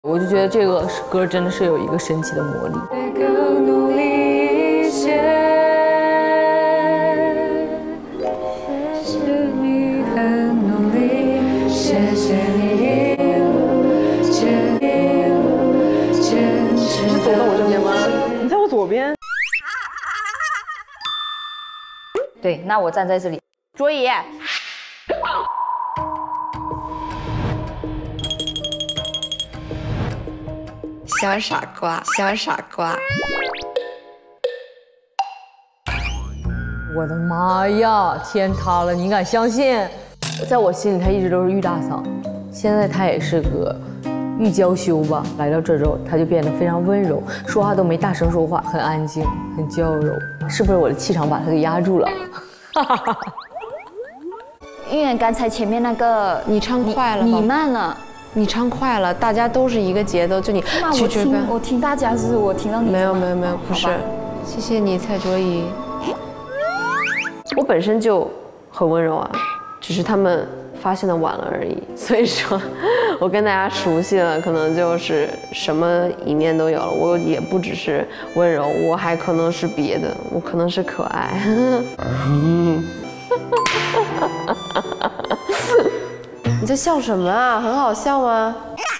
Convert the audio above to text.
我就觉得这个歌真的是有一个神奇的魔力。 更努力一些，谢谢你很努力，谢谢你一路坚持。 是走到我这边吗？你在我左边。 对，那我站在这里。卓怡， 小傻瓜，小傻瓜。 我的妈呀，天塌了！你敢相信？在我心里，他一直都是玉大嫂，现在他也是个玉娇羞吧。来到这之后，他就变得非常温柔，说话都没大声说话，很安静，很娇柔。是不是我的气场把他给压住了？ 因为刚才前面那个你唱快了， 你慢了。 你唱快了，大家都是一个节奏，就你去这边。 我听大家是我听到你。 没有，不是。谢谢你，蔡卓宜。 我本身就很温柔啊，只是他们发现的晚了而已。所以说，我跟大家熟悉了，可能就是什么一面都有了。我也不只是温柔，我还可能是别的，我可能是可爱。你在笑什么啊？很好笑吗？